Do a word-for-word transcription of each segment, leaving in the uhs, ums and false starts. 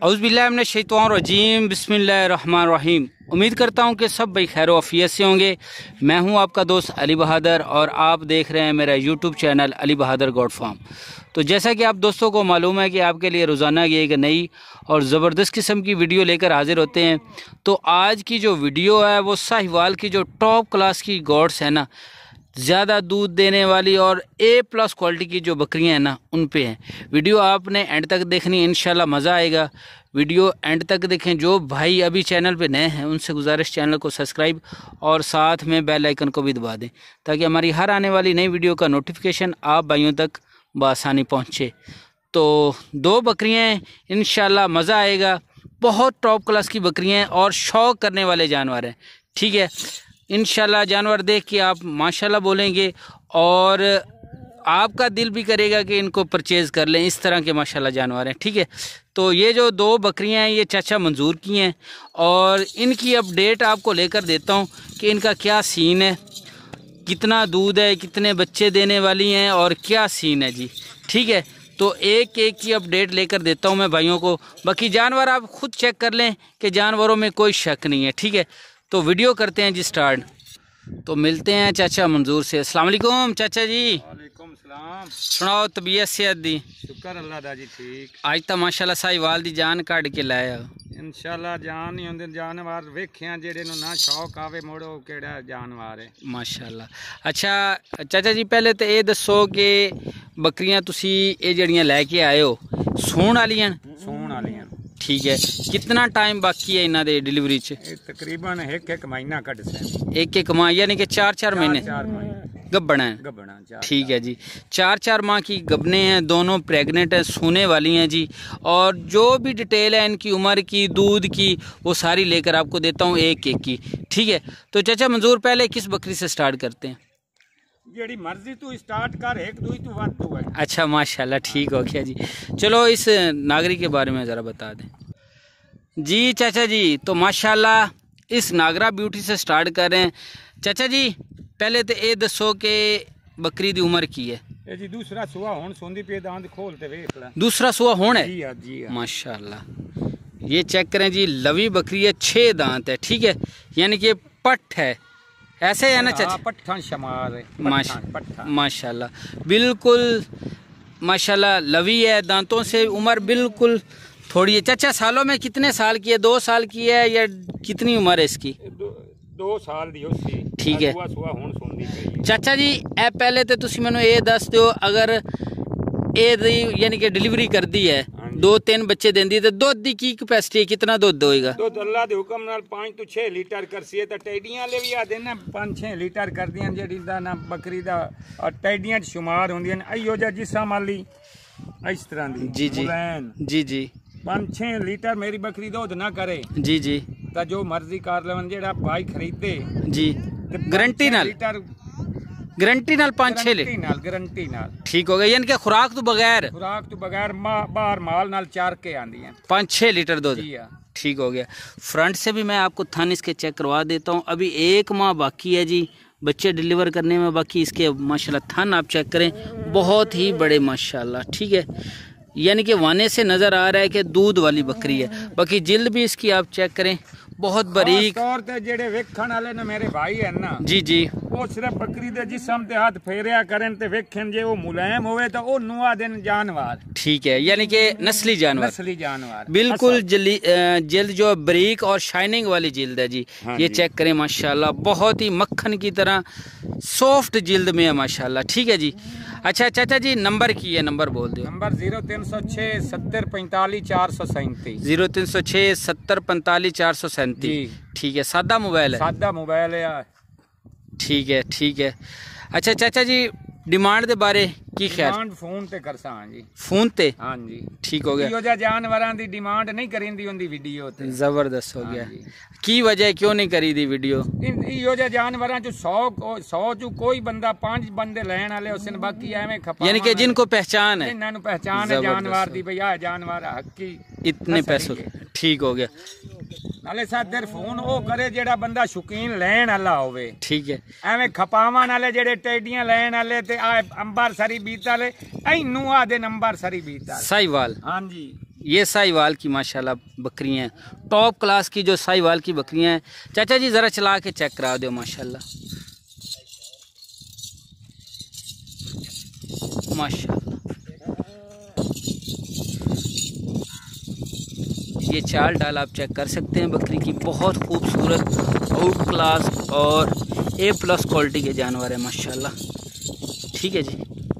औज़ुबिल्लाहिमिनश्शैतानिर्रजीम बिस्मिल्लाहिर्रहमानिर्रहीम। उम्मीद करता हूँ कि सब भाई खैर आफियत से होंगे। मैं हूँ आपका दोस्त अली बहादुर और आप देख रहे हैं मेरा YouTube channel Ali Bahadur goat farm. तो जैसा कि आप दोस्तों को मालूम है कि आपके लिए रोज़ाना ये एक नई और ज़बरदस्त किस्म की वीडियो लेकर हाजिर होते हैं। तो आज की जो वीडियो है वो साहिवाल की जो टॉप क्लास की गोट्स है ना, ज़्यादा दूध देने वाली और ए प्लस क्वालिटी की जो बकरियां हैं ना, उन पे हैं। वीडियो आपने एंड तक देखनी, इंशाल्लाह मज़ा आएगा। वीडियो एंड तक देखें। जो भाई अभी चैनल पे नए हैं उनसे गुजारिश, चैनल को सब्सक्राइब और साथ में बेल आइकन को भी दबा दें ताकि हमारी हर आने वाली नई वीडियो का नोटिफिकेशन आप भाइयों तक बआसानी पहुँचे। तो दो बकरियाँ हैं, इंशाल्लाह मज़ा आएगा। बहुत टॉप क्लास की बकरियाँ हैं और शौक़ करने वाले जानवर हैं। ठीक है, इंशाल्लाह जानवर देख के आप माशाल्लाह बोलेंगे और आपका दिल भी करेगा कि इनको परचेज़ कर लें। इस तरह के माशाल्लाह जानवर हैं। ठीक है, तो ये जो दो बकरियां हैं ये चाचा मंजूर की हैं और इनकी अपडेट आपको लेकर देता हूं कि इनका क्या सीन है, कितना दूध है, कितने बच्चे देने वाली हैं और क्या सीन है जी। ठीक है, तो एक एक की अपडेट लेकर देता हूं मैं भाइयों को। बाकी जानवर आप खुद चेक कर लें कि जानवरों में कोई शक नहीं है। ठीक है, तो वीडियो करते हैं जी स्टार्ट। तो मिलते हैं चाचा मंजूर से। अस्सलाम वालेकुम चाचा जी। वालेकुम सलाम। सुनाओ तबीयत सेहत दी? शुक्र अल्लाह दा जी ठीक। आज तो माशाल्लाह साहिवाल दी जान कढ़ के लाया। इंशाल्लाह जान ही होंदे जानवर वेखिया जेड़े नु ना शौक आवे मोड़ो केड़ा जानवर है माशाल्लाह। अच्छा चाचा जी, पहले तो ये दसो कि बकरियां तुसी ये जड़ियां लैके आए हो सूण वालियां? सूण वालियां। ठीक है, कितना टाइम बाकी है इन्हां दे डिलीवरी च? तकरीबन एक एक महीना कट से। एक एक माह यानी कि चार चार महीने चार महीने गब्बना है। गब्बना चार। ठीक है जी, चार चार माह की गबने हैं, दोनों प्रेग्नेंट हैं, सोने वाली हैं जी। और जो भी डिटेल है इनकी उम्र की, दूध की, वो सारी लेकर आपको देता हूँ एक एक की। ठीक है, तो चाचा मंजूर पहले किस बकरी से स्टार्ट करते हैं? जेड़ी मर्जी तू स्टार्ट कर, एक दुई तू वन तू है। अच्छा माशाल्लाह, ठीक हो गया जी। चलो इस नागरी के बारे में ज़रा बता दें जी चाचा जी। तो माशाल्लाह इस नागरा ब्यूटी से स्टार्ट कर रहे हैं। चाचा जी पहले तो ये दसो कि बकरी दी उम्र की है? ए जी दूसरा सुआ हुन सोंदी पे दांत खोल ते वेख ले। दूसरा सुआ हुन है? जी हां जी हां। माशाल्लाह, ये चेक करें जी, लवी बकरी है, छह दांत है। ठीक है, यानी कि पट्ठ है, ऐसे है ना चाचा? पट्ठा शमार है। माशा माशाल्लाह, बिल्कुल माशाल्लाह लवी है, दांतों से उम्र बिल्कुल थोड़ी है। चाचा सालों में कितने साल की है? दो साल की है या कितनी उम्र है इसकी? दो, दो साल दी होसी। ठीक है सुआ सुआ हुन सोंदी पे। चाचा जी ए पहले तो तुसी मैनू ये दस दो, अगर ए यानी कि डिलीवरी कर दी है, दो तीन बच्चे देंदी तो दुध की की कैपेसिटी है, कितना दुध होएगा? दुध अल्लाह दे हुक्म नाल पाँच तो छह लीटर करसी है। तो टेडियां ले भी आदे ना पाँच छह लीटर कर दियां जेड़ी दा ना बकरी दा और टेडियां च शुमार होंदियां अयो जा जिसा माली इस तरह दी। जी जी जी जी। पाँच छह लीटर मेरी बकरी दूध ना करे जी जी, तो जो मर्जी कर लेवन जेड़ा भाई खरीदे जी, गारंटी नाल लीटर गारंटी नाल पाँच छह लीटर नाल गारंटी नाल। ठीक हो गया, यानी कि खुराक तो बगैर खुराक तो बगैर बाहर माल नाल चार के आंदी है पाँच छह लीटर दूध। ठीक हो गया। फ्रंट से भी मैं आपको थन इसके चेक करवा देता हूँ। अभी एक माह बाकी है जी बच्चे डिलीवर करने में। बाकी इसके माशाल्लाह थन आप चेक करें, बहुत ही बड़े माशाल्लाह। ठीक है, यानी कि वाने से नज़र आ रहा है कि दूध वाली बकरी है। बाकी जिल्द भी इसकी आप चेक करें, बहुत बारीक। तौर ते जेड़े वेखण वाले ने मेरे भाई है ना, जी जी, वो सिर्फ बकरी दे जिस्म ते हाथ फेरिया करें ते वेखन जे वो मुलायम होवे तो वो नुआ दिन जानवर। ठीक है, यानी कि नस्ली जानवर। नस्ली जानवर बिल्कुल जिल्द जो बारीक और शाइनिंग वाली जिल्द है जी। हाँ ये जी। चेक करें माशाल्लाह, बहुत ही मक्खन की तरह सॉफ्ट जिल्द में है माशाल्लाह। ठीक है जी। अच्छा चाचा जी नंबर की है, नंबर बोल दो। नंबर जीरो तीन सौ छः सत्तर पैंतालीस चार सौ सैंतीस। जीरो तीन सौ छः सत्तर पैंतालीस चार सौ सैंतीस। ठीक है, सादा मोबाइल है? सादा मोबाइल है। ठीक है ठीक है। अच्छा चाचा जी डिमांड के बारे की ख्याल? डिमांड फोन ते करसा हां जी। फोन ते? हां जी। ठीक हो गया। इहो जा जानवरां दी डिमांड नहीं करिंदी हुंदी वीडियो ते। जबरदस्त हो गया। की वजह क्यों नहीं करी दी वीडियो? इहो जा जानवरां चो सौ सौ चो कोई बंदा पांच बंदे लैण वाले उसन, बाकी एवें खपा, यानी कि जिनको पहचान है, इन्हां नु पहचान है जानवर दी, भई आ जानवर हक्की इतने पैसों। ठीक हो गया। नाले सादर फोन ओ करे जेड़ा बंदा शौकीन लैण वाला होवे। ठीक है, एवें खपावन वाले जेड़े टेडियां लैण वाले ते आ अंबर सरी बीत वाले ऐ नुआ दे नंबर सरी बीत वाले। साहिवाल। हां जी, ये साहिवाल की माशाल्लाह बकरियां हैं, टॉप क्लास की जो साहिवाल की बकरियां हैं। चाचा जी ज़रा चला के चेक करा दो माशाल्लाह माशाल्लाह। ये चाल डाल आप चेक कर सकते हैं बकरी की, बहुत खूबसूरत आउट क्लास और ए प्लस क्वालिटी के जानवर है माशाल्लाह। ठीक है जी।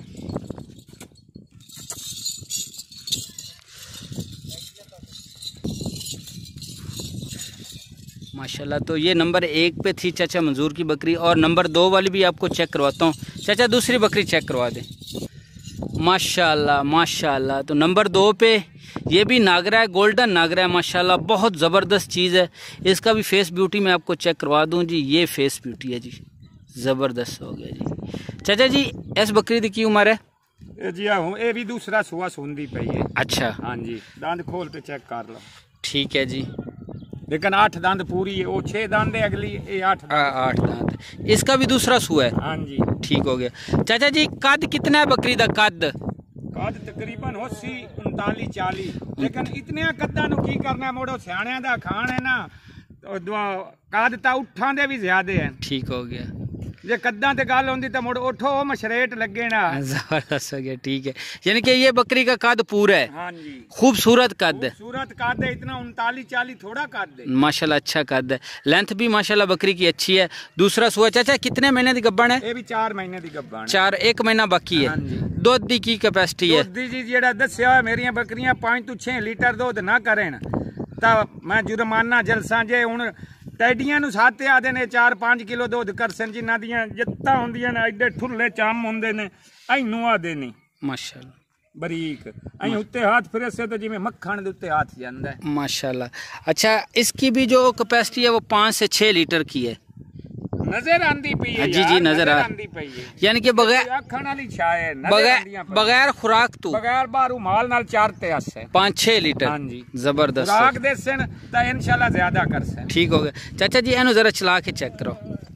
माशाल्लाह। तो ये नंबर एक पे थी चाचा मंजूर की बकरी, और नंबर दो वाली भी आपको चेक करवाता हूँ। चाचा दूसरी बकरी चेक करवा दें। माशाल्लाह माशाल्लाह। तो नंबर दो पे ये भी नागरा है, गोल्डन नागरा है माशाल्लाह, बहुत ज़बरदस्त चीज़ है। इसका भी फेस ब्यूटी मैं आपको चेक करवा दूँ जी। ये फेस ब्यूटी है जी, ज़बरदस्त हो गया जी। चाचा जी इस बकरी की की उम्र है जी? ये भी दूसरा सुआ सुनदी पई है। अच्छा हाँ जी, दंद खोल के चेक कर लो। ठीक है जी। लेकिन आठ दांत पूरी है, वो छह दांत है अगली, ये आठ दांत। आठ दांत। इसका भी दूसरा सुआ है। हाँ जी। ठीक हो गया। चाचा जी कद कितना है बकरी का? कद कद तकरीबन हो सी उनताली चाली, लेकिन इतने कद्दा नु की करना, मोड़ो सियाणिया दा खान है ना, तो कद तो उठां दे भी ज्यादा है। ठीक हो गया। जे कद्दा ते गल होंदी तो मुड़ उठो मशरेट लगे ना। जबरदस्त हो गया। ठीक है, यानी कि ये बकरी का कद पूरा है। हाँ जी, खूबसूरत कद है। खूबसूरत कद है, इतना उनताली चाली थोड़ा कद है माशाल्लाह, अच्छा कद है। लेंथ भी माशाल्लाह बकरी की अच्छी है। दूसरा सुआ चाचा कितने महीने की गब्बन है? ये भी चार महीने की गब्बन है। चार, एक महीना बाकी है। हाँ जी। दुध दी की कैपेसिटी है? दुध दी जी जेड़ा दस्या मेरिया बकरियां पांच तो छह लीटर दुध ना करें तो मैं जुर्माना जलसा। जे हुण टैडियां नु साथ आदे ने चार पांच किलो दुध करसन, जिन्हां दियां जत्तां हुंदियां ने एडे ठुल्ले चम हुंदे ने, अइनू आदे ने माशाल्लाह बरीक, अई उत्ते हाथ फिरे से तो जिवें मक्खन दे उत्ते हाथ जांदा है माशाल्लाह। अच्छा, इसकी भी जो कैपेसिटी है वो पाँच से छः लीटर की है। नजर आंदी पई है। जी जी नजर आ आंदी पई है, यानी कि बगैर आखण वाली छाए है, बगैर बगैर खुराक तो बगैर बारू माल नाल चार ते अस है पाँच छः लीटर। हाँ जी, जबरदस्त। खुराक देसन तो इंशाल्लाह ज्यादा करसन। ठीक हो गया। चाचा जी एनु जरा चला के चेक करो।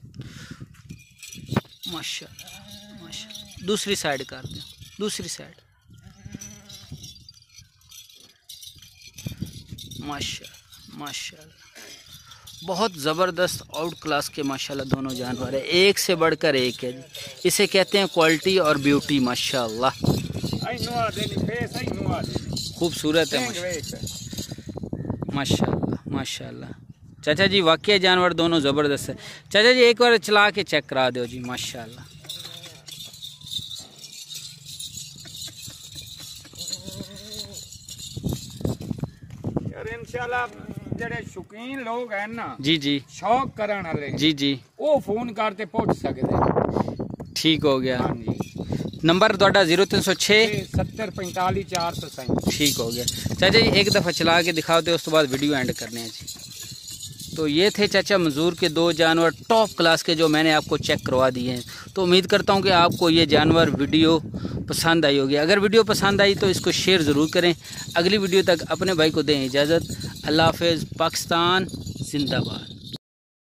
माशाल्लाह माशाल्लाह। दूसरी साइड कर दो, दूसरी साइड। माशाल्लाह माशाल्लाह, बहुत ज़बरदस्त आउट क्लास के माशाल्लाह दोनों जानवर है, एक से बढ़कर एक है जी। इसे कहते हैं क्वालिटी और ब्यूटी माशाल्लाह। खूबसूरत है माशाल्लाह माशाल्लाह। चाचा जी वाकई जानवर दोनों ज़बरदस्त है। चाचा जी एक बार चला के चेक करा दो जी माशाल्लाह। इंशाल्लाह जेड़े शौकीन लोग हैं ना, जी जी, शौक करने वाले, जी जी, वो फोन करते पहुंच सकते। ठीक हो गया। हाँ जी। नंबर तुहाडा जीरो तीन सौ छे सत्तर पैंताली चार सौ सैंतीस। ठीक हो गया। चाचा जी एक दफ़ा चला के दिखाओ तो उस तो बाद वीडियो एंड करने हैं जी। तो ये थे चाचा मंजूर के दो जानवर टॉप क्लास के जो मैंने आपको चेक करवा दिए हैं। तो उम्मीद करता हूँ कि आपको ये जानवर वीडियो पसंद आई होगी। अगर वीडियो पसंद आई तो इसको शेयर ज़रूर करें। अगली वीडियो तक अपने भाई को दें इजाज़त। अल्लाह हाफ़िज़। पाकिस्तान जिंदाबाद।